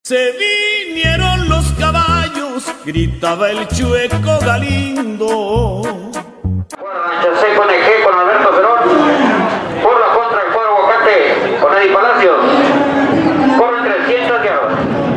Se vinieron los caballos, gritaba el Chueco Galindo. Seco NG con Alberto Cerón, por la contra el cuadro Aguacate con Eddie Palacios, corren 300 yardas.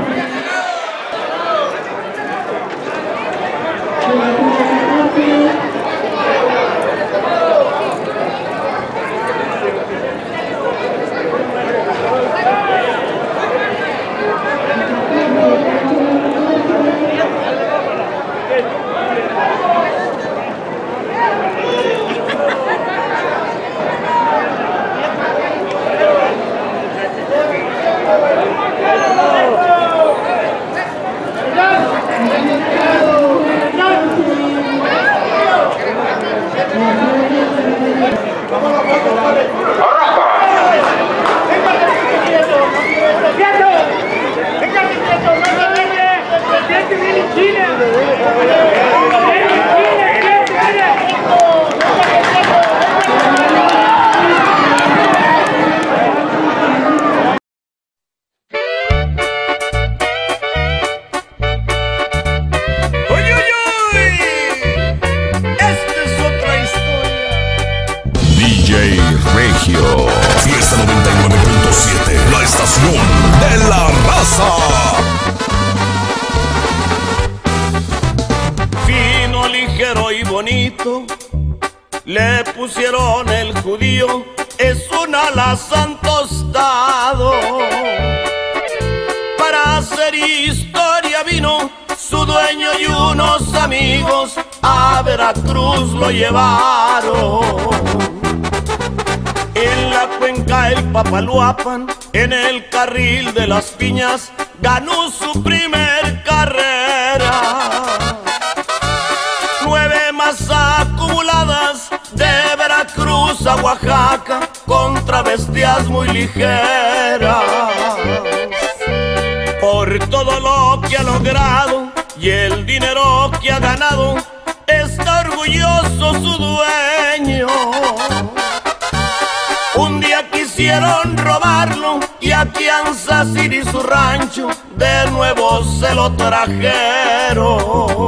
Regio, Fiesta 99.7, la estación de la raza. Fino, ligero y bonito, le pusieron el judío, es un alazán tostado. Para hacer historia vino su dueño y unos amigos, a Veracruz lo llevaron. En la cuenca el Papaloapan, en el carril de las piñas, ganó su primer carrera. 9 más acumuladas de Veracruz a Oaxaca, con travestías muy ligeras. Por todo lo que ha logrado y el dinero que ha ganado, está orgulloso su dueño. Un día quisieron robarlo y a Kansas City su rancho de nuevo se lo trajeron.